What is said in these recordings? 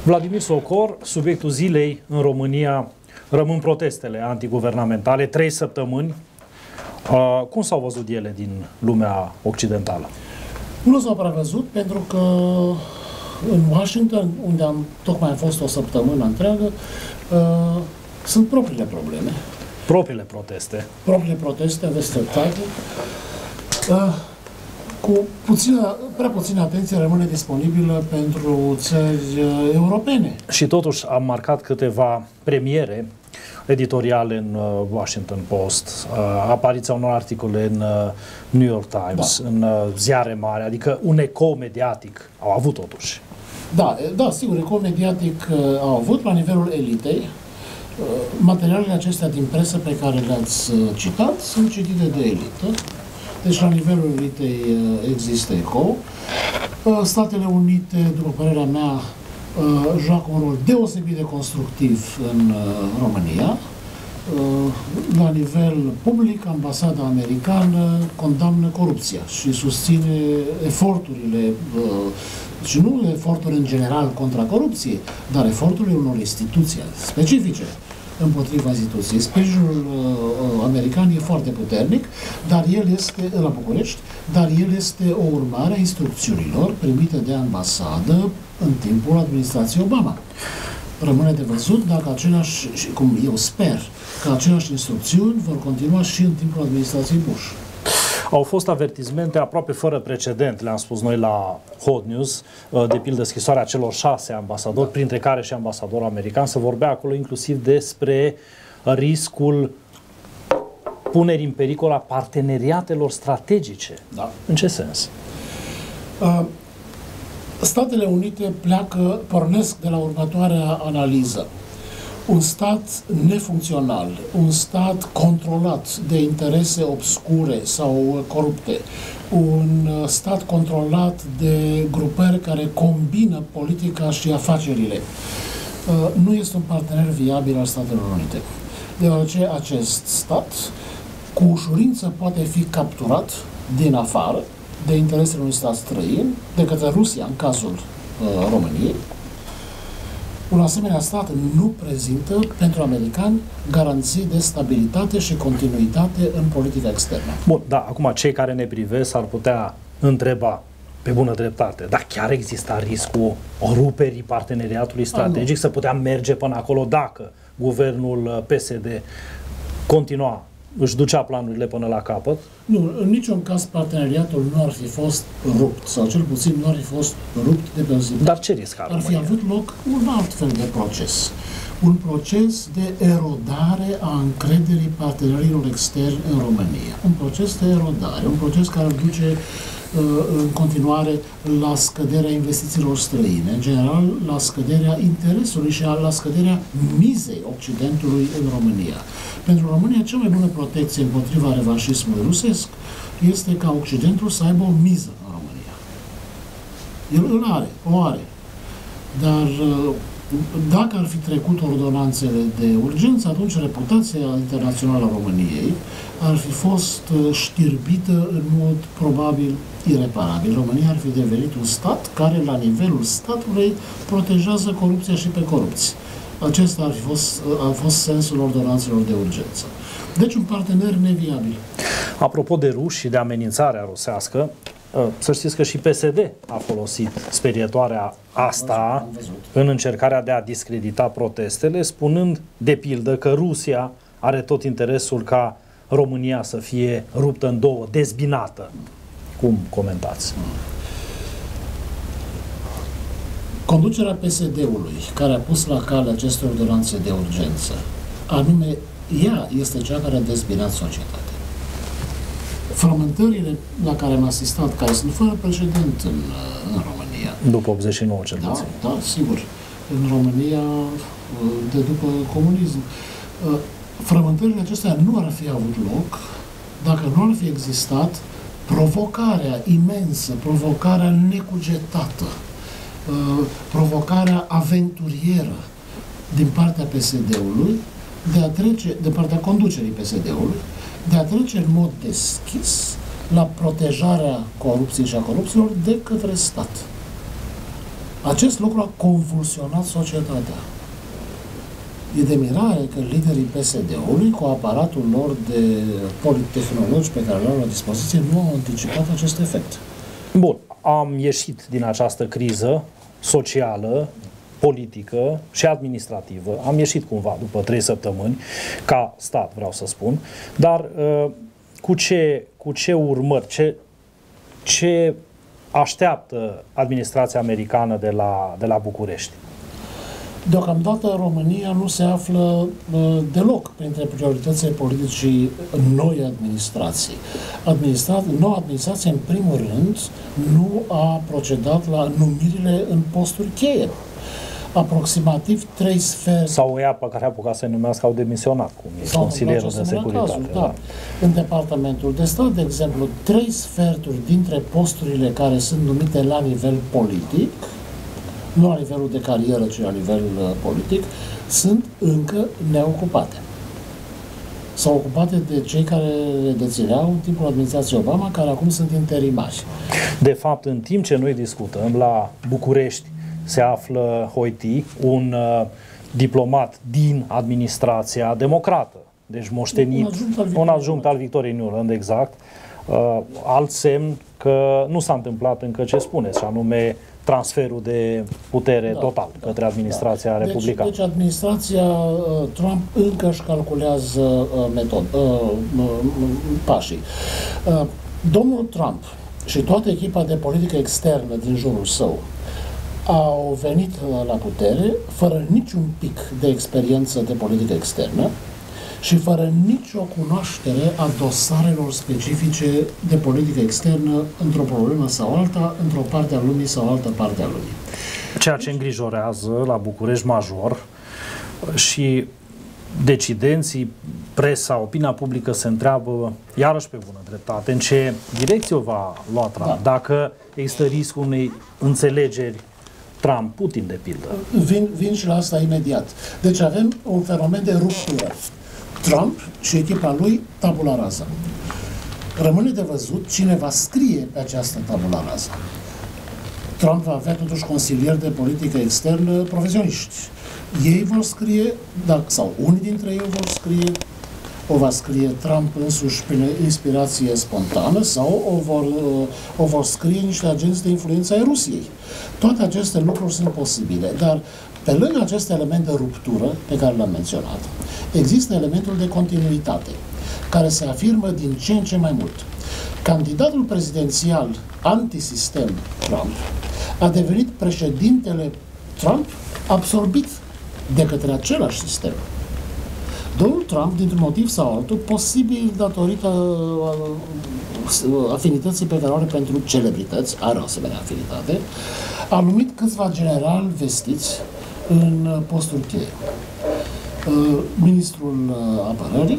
Vladimir Socor, subiectul zilei în România rămân protestele antiguvernamentale, 3 săptămâni. Cum s-au văzut ele din lumea occidentală? Nu s-au prea văzut pentru că în Washington, unde am tocmai fost o săptămână întreagă, sunt propriile probleme. Propriile proteste. Propriile proteste, aveți dreptate. Cu prea puțină atenție rămâne disponibilă pentru țări europene. Și totuși am marcat câteva premiere editoriale în Washington Post, apariția unor articole în New York Times, în ziare mari, adică un ecou mediatic au avut totuși. Da, sigur, ecou mediatic au avut la nivelul elitei. Materialele acestea din presă pe care le-ați citat sunt citite de elită. Deci la nivelul elitei există ecou. Statele Unite, după părerea mea, joacă un rol deosebit de constructiv în România. La nivel public, ambasada americană condamnă corupția și susține eforturile, și nu eforturi în general contra corupției, dar eforturile unor instituții specifice împotriva instituției. Sprijinul american e foarte puternic, dar el este, la București, dar el este o urmare a instrucțiunilor primite de ambasadă în timpul administrației Obama. Rămâne de văzut dacă aceleași, cum eu sper, că aceleași instrucțiuni vor continua și în timpul administrației Bush. Au fost avertizmente aproape fără precedent, le-am spus noi la Hot News, de pildă scrisoarea celor 6 ambasadori, printre care și ambasadorul american. Se vorbea acolo inclusiv despre riscul punerii în pericol a parteneriatelor strategice. Da. În ce sens? Statele Unite pornesc de la următoarea analiză. Un stat nefuncțional, un stat controlat de interese obscure sau corupte, un stat controlat de grupări care combină politica și afacerile, nu este un partener viabil al Statelor Unite. Deoarece acest stat cu ușurință poate fi capturat din afară de interesele unui stat străin, de către Rusia, în cazul României. Un asemenea stat nu prezintă pentru americani garanții de stabilitate și continuitate în politica externă. Bun, da, acum cei care ne privesc ar putea întreba pe bună dreptate, dar chiar exista riscul ruperii parteneriatului strategic, să putea merge până acolo dacă guvernul PSD continua, își ducea planurile până la capăt? Nu, în niciun caz parteneriatul nu ar fi fost rupt, sau cel puțin nu ar fi fost rupt de pe o zi. Dar ce risc ar fi avut loc un alt fel de proces. Un proces de erodare a încrederii partenerilor externi în România. Un proces de erodare, un proces care ar duce în continuare la scăderea investițiilor străine, în general la scăderea interesului și la scăderea mizei Occidentului în România. Pentru România, cea mai bună protecție împotriva revanșismului rusesc este ca Occidentul să aibă o miză în România. El o are. Dar dacă ar fi trecut ordonanțele de urgență, atunci reputația internațională a României ar fi fost știrbită în mod probabil ireparabil. România ar fi devenit un stat care, la nivelul statului, protejează corupția și pe corupți. Acesta a fost sensul ordonanțelor de urgență. Deci un partener neviabil. Apropo de ruși și de amenințarea rusească, să știți că și PSD a folosit sperietoarea asta în încercarea de a discredita protestele, spunând, de pildă, că Rusia are tot interesul ca România să fie ruptă în două, dezbinată. Cum comentați? Conducerea PSD-ului, care a pus la cale aceste ordonanțe de urgență, anume, ea este cea care a dezbinat societatea. Frământările la care am asistat, care sunt fără precedent în România. După 89, cel puțin. Da, sigur. În România, de după comunism. Frământările acestea nu ar fi avut loc dacă nu ar fi existat provocarea imensă, provocarea necugetată, provocarea aventurieră din partea PSD-ului, de partea conducerii PSD-ului, de a trece în mod deschis la protejarea corupției și a corupților de către stat. Acest lucru a convulsionat societatea. E de mirare că liderii PSD-ului, cu aparatul lor de politehnologi pe care le-au la dispoziție, nu au anticipat acest efect. Bun, am ieșit din această criză socială, politică și administrativă. Am ieșit cumva după 3 săptămâni, ca stat vreau să spun, dar cu ce urmări, ce așteaptă administrația americană de la București? Deocamdată România nu se află deloc printre prioritățile politicii noi administrații. Noua administrație, în primul rând, nu a procedat la numirile în posturi cheie. Aproximativ 3 sferturi. Sau ea pe care a apucat să numească au demisionat, cum e consilierul de securitate. Cazul, da. În Departamentul de Stat, de exemplu, 3 sferturi dintre posturile care sunt numite la nivel politic, nu la nivelul de carieră, ci la nivel politic, sunt încă neocupate. S-au ocupate de cei care le dețineau în timpul administrației Obama, care acum sunt interimari. De fapt, în timp ce noi discutăm, la București se află Hoiti, un diplomat din administrația democrată, deci moștenit, un adjunct al Victoriei Nuland, exact, alt semn că nu s-a întâmplat încă ce spuneți, și anume transferul de putere total către administrația republicană. Deci administrația Trump încă își calculează pașii. Domnul Trump și toată echipa de politică externă din jurul său au venit la putere fără niciun pic de experiență de politică externă și fără nicio cunoaștere a dosarelor specifice de politică externă într-o problemă sau alta, într-o parte a lumii sau altă parte a lumii. Ceea ce îngrijorează la București major și decidenții, presa, opinia publică se întreabă, iarăși pe bună dreptate, în ce direcție o va lua Trump, dacă există riscul unei înțelegeri Trump-Putin, de pildă. Vin și la asta imediat. Deci avem un fenomen de ruptură. Trump și echipa lui tabula rasa. Rămâne de văzut cine va scrie pe această tabula rasa. Trump va avea totuși consilieri de politică externă profesioniști. Ei vor scrie, sau unii dintre ei vor scrie, o va scrie Trump însuși prin inspirație spontană sau o vor scrie niște agenți de influență ai Rusiei. Toate aceste lucruri sunt posibile, dar pe lângă acest element de ruptură pe care l-am menționat, există elementul de continuitate, care se afirmă din ce în ce mai mult. Candidatul prezidențial antisistem Trump a devenit președintele Trump absorbit de către același sistem. Domnul Trump, dintr-un motiv sau altul, posibil datorită afinității pe care o are pentru celebrități, are o asemenea afinitate, a numit câțiva generali vestiți în posturi cheie. Ministrul apărării,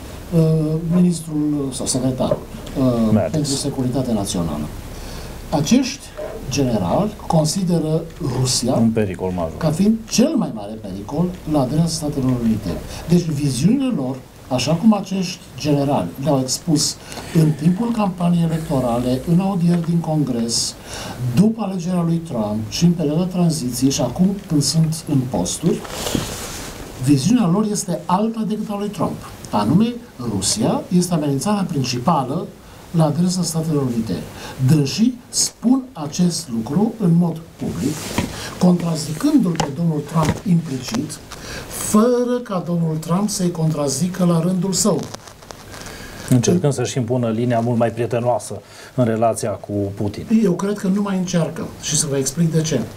ministrul sau secretarul pentru securitate națională. Acești generali consideră Rusia un pericol major, ca fiind cel mai mare pericol la adresa Statelor Unite. Deci viziunile lor, așa cum acești generali le-au expus în timpul campaniei electorale, în audieri din Congres, după alegerea lui Trump și în perioada tranziției și acum când sunt în posturi, viziunea lor este alta decât a lui Trump. Anume, Rusia este amenințarea principală la adresa Statelor Unite. Dânsii spun acest lucru în mod public, contrazicându-l pe domnul Trump implicit, fără ca domnul Trump să-i contrazică la rândul său. Încercând să-și impună linia mult mai prietenoasă în relația cu Putin. Eu cred că nu mai încearcă și să vă explic de ce.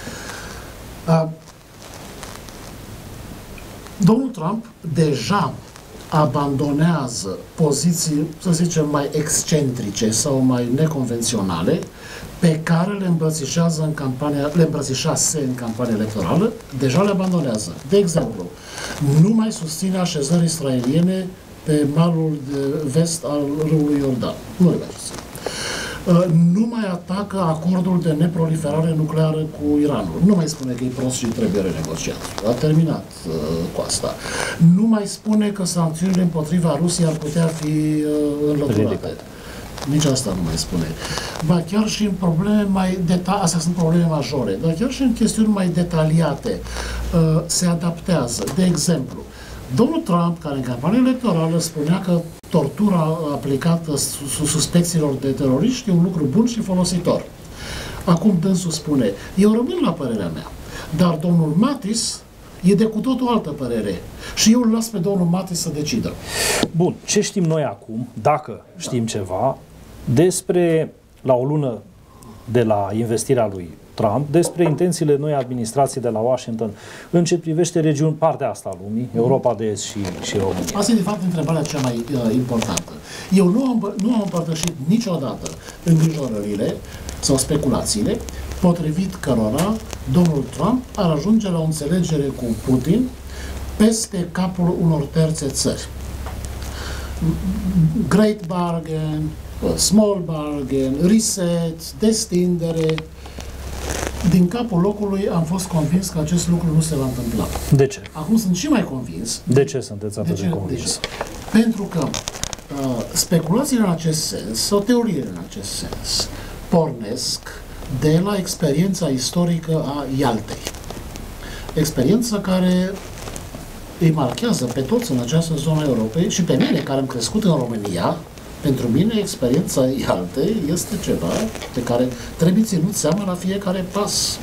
Domnul Trump deja abandonează poziții, să zicem, mai excentrice sau mai neconvenționale pe care le îmbrățișează în campania, le îmbrățișase în campania electorală, deja le abandonează. De exemplu, nu mai susține așezări israeliene pe malul de vest al râului Iordan. Nu le mai susține. Nu mai atacă acordul de neproliferare nucleară cu Iranul. Nu mai spune că e prost și trebuie renegociat. A terminat cu asta. Nu mai spune că sancțiunile împotriva Rusiei ar putea fi înlăturate. Nici asta nu mai spune. Ba chiar și în probleme mai astea sunt probleme majore, dar chiar și în chestiuni mai detaliate se adaptează. De exemplu, domnul Trump, care în campanie electorală spunea că tortura aplicată suspecțiilor de teroriști e un lucru bun și folositor. Acum dânsul spune, eu rămân la părerea mea, dar domnul Mattis e de cu totul altă părere. Și eu îl las pe domnul Mattis să decidă. Bun, ce știm noi acum, dacă știm ceva, despre, la o lună de la investirea lui Trump, despre intențiile noi administrații de la Washington în ce privește partea asta a lumii, Europa de Est și România? Asta e, de fapt, întrebarea cea mai importantă. Eu nu am împărtășit niciodată îngrijorările sau speculațiile potrivit cărora domnul Trump ar ajunge la o înțelegere cu Putin peste capul unor terțe țări. Great bargain, small bargain, reset, destindere. Din capul locului am fost convins că acest lucru nu se va întâmpla. De ce? Acum sunt și mai convins. De ce sunteți atât de convins? Pentru că speculațiile în acest sens, sau teoriile în acest sens, pornesc de la experiența istorică a Ialtei. Experiența care îi marchează pe toți în această zonă a Europei și pe mine, care am crescut în România. Pentru mine, experiența Ialtei este ceva de care trebuie ținut seama la fiecare pas.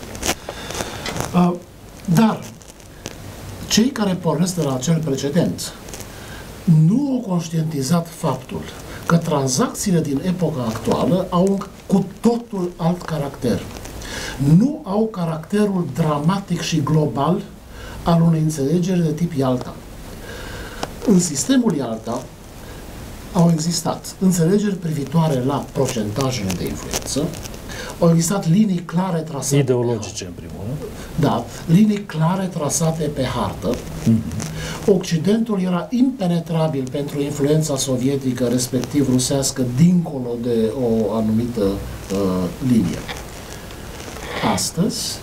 Dar cei care pornesc de la acel precedent nu au conștientizat faptul că tranzacțiile din epoca actuală au un cu totul alt caracter. Nu au caracterul dramatic și global al unei înțelegeri de tip Ialta. În sistemul Ialta au existat înțelegeri privitoare la procentajele de influență, au existat linii clare trasate ideologice, în primul rând. Da, linii clare trasate pe hartă. Occidentul era impenetrabil pentru influența sovietică, respectiv rusească, dincolo de o anumită linie. Astăzi,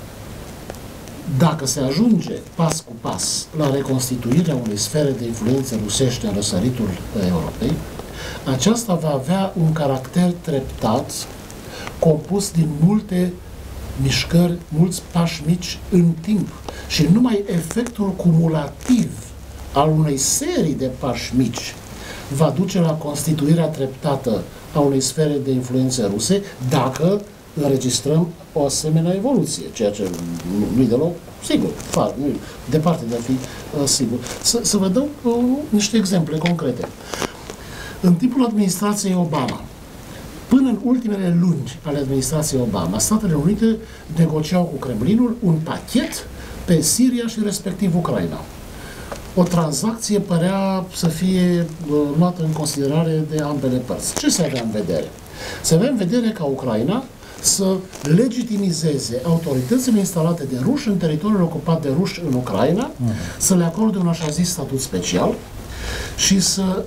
dacă se ajunge pas cu pas la reconstituirea unei sfere de influență rusește în răsăritul Europei, aceasta va avea un caracter treptat, compus din multe mișcări, mulți pași mici în timp și numai efectul cumulativ al unei serii de pași mici va duce la constituirea treptată a unei sfere de influențe ruse dacă înregistrăm o asemenea evoluție, ceea ce nu-i deloc sigur, departe de a fi sigur. Să vă dau niște exemple concrete. În timpul administrației Obama, până în ultimele luni ale administrației Obama, Statele Unite negociau cu Kremlinul un pachet pe Siria și respectiv Ucraina. O tranzacție părea să fie luată în considerare de ambele părți. Ce se avea în vedere? Se avea în vedere ca Ucraina să legitimizeze autoritățile instalate de ruși în teritoriul ocupat de ruși în Ucraina, să le acorde un așa zis statut special și să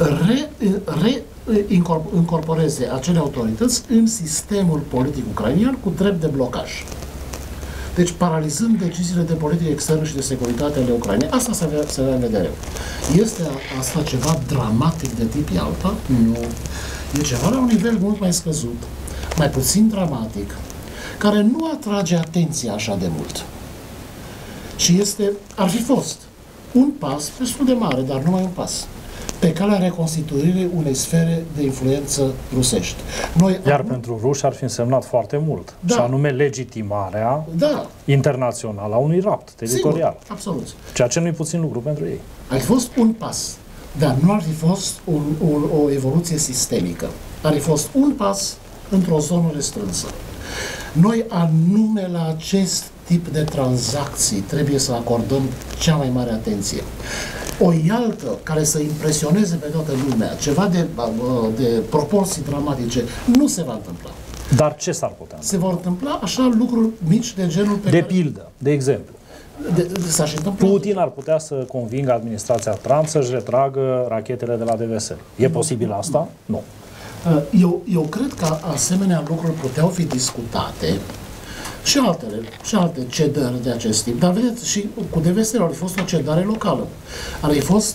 incorporeze acele autorități în sistemul politic ucrainian cu drept de blocaj. Deci paralizând deciziile de politică externă și de securitate ale Ucrainei. Asta se avea în vedere. Este asta ceva dramatic de tip Ialta? Nu. E ceva la un nivel mult mai scăzut, mai puțin dramatic, care nu atrage atenția așa de mult. Și ar fi fost un pas destul de mare, dar numai un pas, pe calea reconstituirii unei sfere de influență rusești. Iar pentru ruși ar fi însemnat foarte mult, și anume legitimarea internațională a unui rapt teritorial. Sigur, absolut. Ceea ce nu-i puțin lucru pentru ei. Ar fi fost un pas, dar nu ar fi fost o evoluție sistemică. Ar fi fost un pas într-o zonă restrânsă. Noi anume la acest tip de tranzacții trebuie să acordăm cea mai mare atenție. O Ialtă care să impresioneze pe toată lumea, ceva de proporții dramatice, nu se va întâmpla. Dar ce s-ar putea? Se vor întâmpla așa lucruri mici de genul pe de pildă, de exemplu. Putin ar putea să convingă administrația Trump să-și retragă rachetele de la DVS. E posibil asta? Nu. Eu cred că asemenea lucruri puteau fi discutate și alte cedări de acest tip. Dar vedeți, și cu DVS-ul a fost o cedare locală. Ar fi fost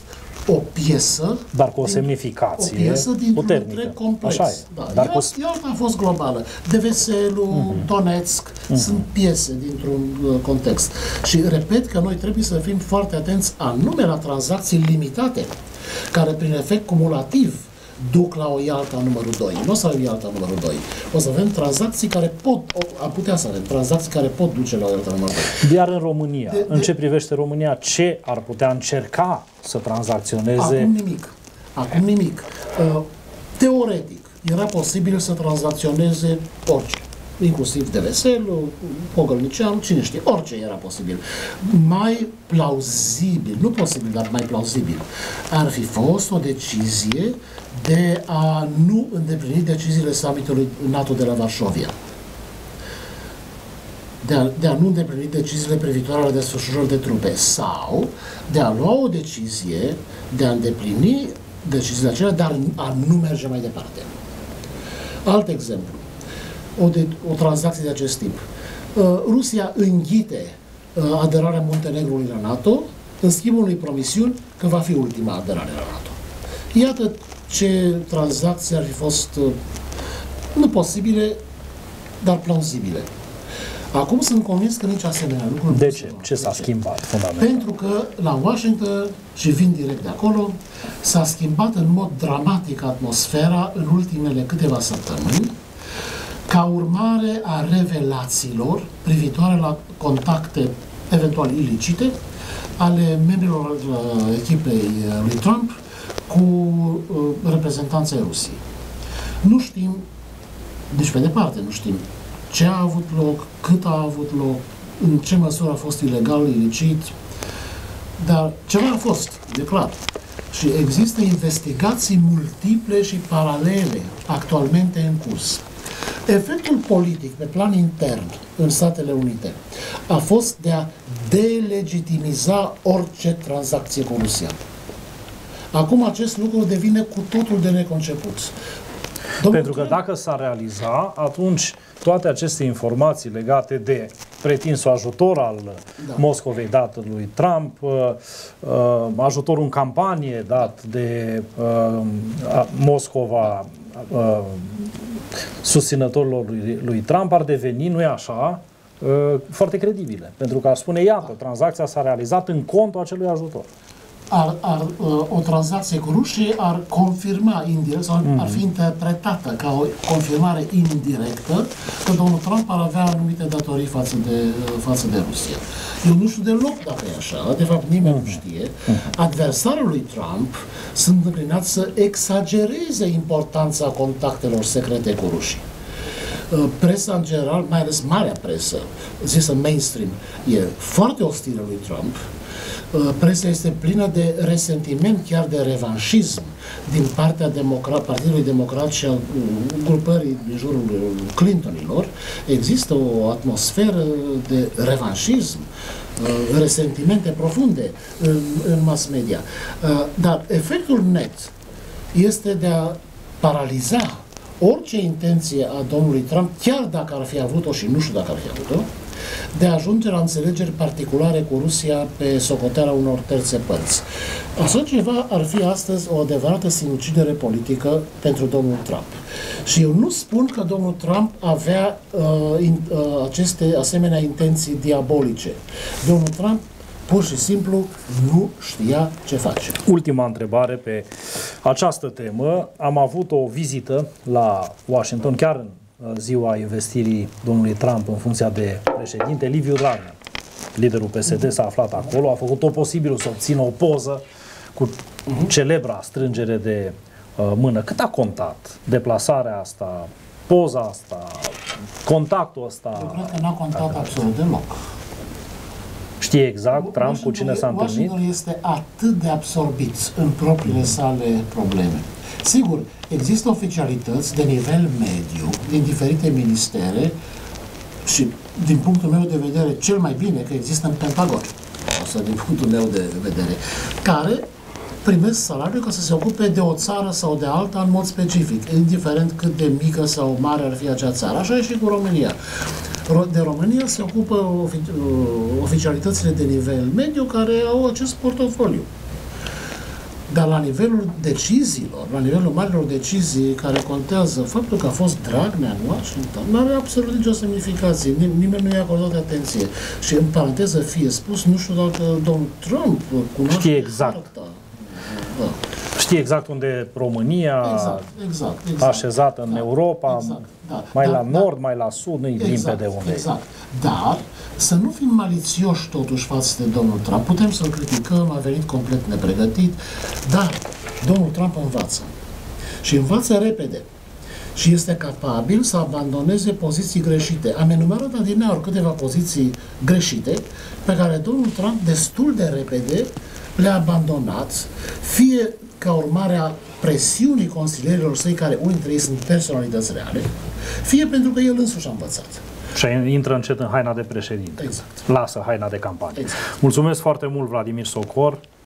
o piesă, dar cu o semnificație o piesă dintr-un puternică. întreg complex. Așa e. Da. Dar Iarta a fost globală. Deveselu, Donetsk, sunt piese dintr-un context. Și repet că noi trebuie să fim foarte atenți anume la tranzacții limitate, care prin efect cumulativ duc la o Ialta numărul 2. Nu o să avem Ialta numărul 2. O să avem tranzacții care am putea să avem tranzacții care pot duce la o Ialta numărul 2. Iar în România, în ce privește România, ce ar putea încerca să tranzacționeze? Acum nimic. Acum nimic. Teoretic, era posibil să tranzacționeze orice. Inclusiv Deveselu, Pogălnicianu, cine știe, orice era posibil. Mai plauzibil, nu posibil, dar mai plauzibil, ar fi fost o decizie de a nu îndeplini deciziile summitului NATO de la Varșovia. De a nu îndeplini deciziile privitoare la desfășurări de trupe sau de a lua o decizie de a îndeplini deciziile acelea, dar a nu merge mai departe. Alt exemplu. O tranzacție de acest tip. Rusia înghite aderarea Muntenegrului la NATO în schimbul unei promisiuni că va fi ultima aderare la NATO. Iată ce tranzacții ar fi fost nu posibile, dar plauzibile. Acum sunt convins că nici asemenea lucruri. De ce? Ce s-a schimbat fundamental? Pentru că la Washington, și vin direct de acolo, s-a schimbat în mod dramatic atmosfera în ultimele câteva săptămâni, ca urmare a revelațiilor privitoare la contacte eventual ilicite ale membrilor echipei lui Trump cu reprezentanții Rusiei. Nu știm, nici pe departe nu știm ce a avut loc, cât a avut loc, în ce măsură a fost ilegal, ilicit, dar ceva a fost, e clar. Și există investigații multiple și paralele actualmente în curs. Efectul politic pe plan intern în Statele Unite a fost de a delegitimiza orice tranzacție cu Rusia. Acum acest lucru devine cu totul de neconceput. Pentru că dacă s-ar realiza, atunci toate aceste informații legate de pretinsul ajutor al Moscovei dat lui Trump, ajutorul în campanie dat de Moscova susținătorilor lui Trump ar deveni, nu-i așa, foarte credibile. Pentru că ar spune, iată, tranzacția s-a realizat în contul acelui ajutor. O tranzacție cu rușii ar confirma indirect, sau ar fi interpretată ca o confirmare indirectă că domnul Trump ar avea anumite datorii față de Rusia. Eu nu știu deloc dacă e așa, de fapt nimeni nu știe. Adversarii lui Trump sunt înclinați să exagereze importanța contactelor secrete cu rușii. Presa în general, mai ales marea presă, zisă mainstream, e foarte ostilă lui Trump. Presa este plină de resentiment, chiar de revanșism din partea Partidului Democrat și a grupării din jurul Clintonilor. Există o atmosferă de revanșism, resentimente profunde în mass media. Dar efectul net este de a paraliza orice intenție a domnului Trump, chiar dacă ar fi avut-o și nu știu dacă ar fi avut-o, de a ajunge la înțelegeri particulare cu Rusia pe socoteala unor terțe părți. Așa ceva ar fi astăzi o adevărată sinucidere politică pentru domnul Trump. Și eu nu spun că domnul Trump avea aceste asemenea intenții diabolice. Domnul Trump pur și simplu nu știa ce face. Ultima întrebare pe această temă. Am avut o vizită la Washington, chiar în ziua investirii domnului Trump în funcția de președinte. Liviu Dragnea, liderul PSD, s-a aflat acolo, a făcut tot posibilul să obțină o poză cu celebra strângere de mână. Cât a contat deplasarea asta, poza asta, contactul ăsta? Eu cred că n-a contat absolut deloc. Știe exact Trump cu cine s-a întâlnit? Washington este atât de absorbit în propriile sale probleme. Sigur, există oficialități de nivel mediu din diferite ministere și, din punctul meu de vedere, cel mai bine că există în Pentagon, asta din punctul meu de vedere, care primesc salariul ca să se ocupe de o țară sau de alta în mod specific, indiferent cât de mică sau mare ar fi acea țară. Așa e și cu România. De România se ocupă oficialitățile de nivel mediu care au acest portofoliu. Dar la nivelul deciziilor, la nivelul marilor decizii care contează, faptul că a fost Dragnea în Washington nu are absolut nicio semnificație. Nimeni nu i-a acordat atenție. Și în paranteză fie spus, nu știu dacă domnul Trump cunoaște știe exact. harta. Știe exact unde e România, exact. așezată în Europa, mai la nord, mai la sud, nu-i limpede unde exact. Dar să nu fim malițioși totuși față de domnul Trump. Putem să-l criticăm, a venit complet nepregătit, dar domnul Trump învață. Și învață repede. Și este capabil să abandoneze poziții greșite. Am enumerat adineauri câteva poziții greșite pe care domnul Trump destul de repede le-a abandonat, fie ca urmare a presiunii consilierilor săi, care unii dintre ei sunt personalități reale, fie pentru că el însuși a învățat. Și intră încet în haina de președinte. Exact. Lasă haina de campanie. Exact. Mulțumesc foarte mult, Vladimir Socor.